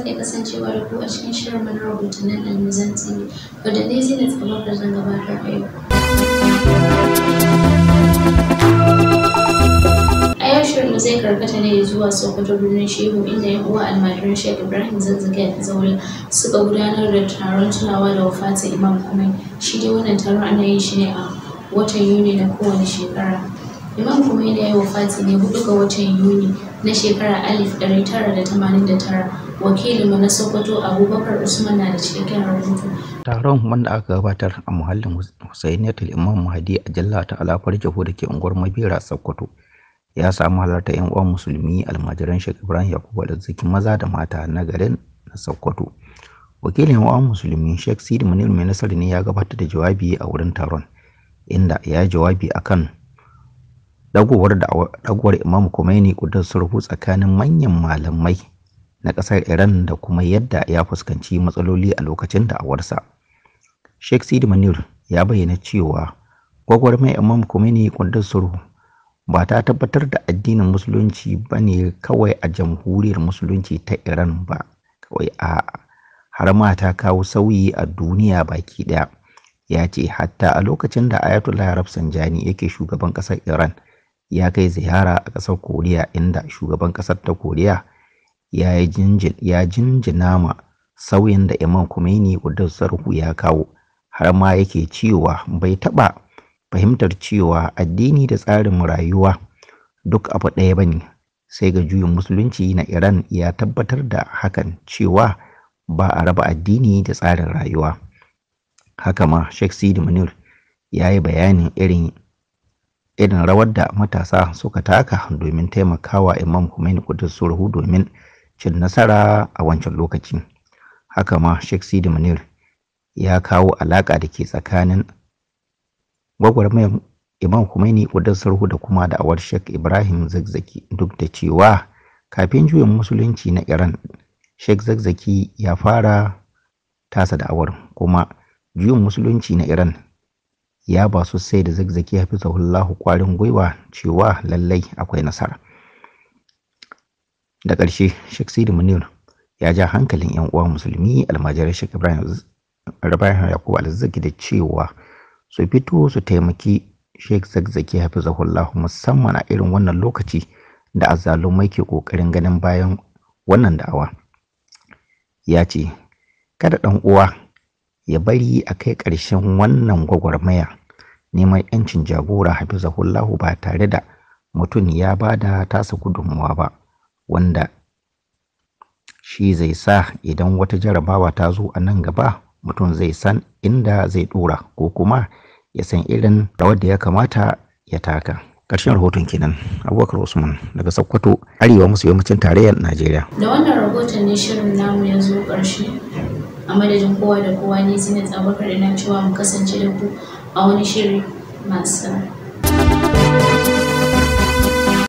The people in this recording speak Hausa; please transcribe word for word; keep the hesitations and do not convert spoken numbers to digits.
sake kasancewa da ku a cikin shirin mana rahotannin Almizan T V, wadda ne Zinat Abubakar zan gabatar a yau. A yau shirin zai karkata ne zuwa Sokoto birnin Shehu, inda yan uwa almajiran Sheikh Ibrahim Zakzaki Zaure suka gudanar da taron tunawa da wafatin Imam Khomeini. Shi dai wannan taron ana yin shi ne a watan Yuni na kowane shekara. Imam Khomeini ya yi wafati ne hudu ga watan Yuni na shekara alif ɗari tara da tamanin da tara. Wakilinmu na Sokoto Abubakar Usman na da cikakken rahoto. Taron, wanda aka gabatar a muhallin Husainiyatul Imam Mahdi a Jalla ta Alafar Jaho da ke unguwar Mabera, Sokoto, ya samu halartar yan uwan musulmi almajiran Sheikh Ibrahim Yakubu Zakzaki maza da mata na garin na Sokoto. Wakilin yan uwan musulmi Sheikh Sidi Munir Mai Nasara ne ya gabatar da jawabi a wurin taron, inda ya yi jawabi akan dagowar da dagowar Imam Khomeini Quddus Sirruhu tsakanin manyan malamai na ƙasar Iran da kuma yadda ya fuskanci matsaloli a lokacin da'awarsa. Sheikh Sidi Munir ya bayyana cewa gwagwarmayar Imam Khomeini Quddus Sirruhu ba ta tabbatar da addinin musulunci bane kawai a jamhuriyar musulunci ta Iran ba kawai, a har ma ta kawo sauyi a duniya baki daya. Ya ce hatta a lokacin da Ayatollah Rafsanjani yake shugaban ƙasar Iran ya kai ziyara a ƙasar Koriya, inda shugaban ƙasar ta Koriya ya jinjina ma sauyin da Imam Khomeini Quddus Sirruhu ya kawo, har ma yake cewa bai taɓa fahimtar cewa addini da tsarin rayuwa duk abu ɗaya bane, sai ga juyin musulunci na Iran ya tabbatar da hakan, cewa ba a raba addini da tsarin rayuwa. Haka ma Sheikh Sidi Munir ya yi bayanin irin irin rawar da matasa suka taka domin taimakawa Imam Khomeini Quddus Sirruhu domin cin nasara a wancan lokaci. Haka ma Sheikh Sidi Munir ya kawo alaka da ke tsakanin gwagwarmayar Imam Khomeini Quddus Sirruhu da kuma da'awar Sheikh Ibrahim Zakzaki, duk da cewa kafin juyin musulunci na Iran Sheikh Zakzaki ya fara tasa da'awar, kuma juyin musulunci na Iran ya ba su sai da Zakzaki hafizahullahu kwarin gwiwa cewa lallai akwai nasara. Da ƙarshe Sheikh Sidi Munir ya ja hankalin yan uwa musulmi almajiran Sheikh Ibrahim Yakubu Zakzaki da cewa su fito su taimaki Sheikh Zakzaki hafizahullahu, musamman a irin wannan lokaci da azzalumai ke kokarin ganin bayan wannan da'awa. Ya ce kada ɗan uwa ya bari a kai ƙarshen wannan gwagwarmaya neman yancin jagora hafizahullahu ba tare da mutum ya bada tasa gudunmuwa ba, wanda shi zai sa idan wata jarabawa ta zo a nan gaba mutum zai san inda zai dora, ko kuma ya san irin rawar da ya kamata ya taka. Ƙarshen rahoton kenan. Abubakar Usman daga Sokoto, arewa maso yammacin tarayyar Najeriya. Da wannan rahoton ne shirin namu ya zo ƙarshe. A madadin kowa da kowa ne Zinat Abubakar ina cewa mu kasance da ku a wani shiri masu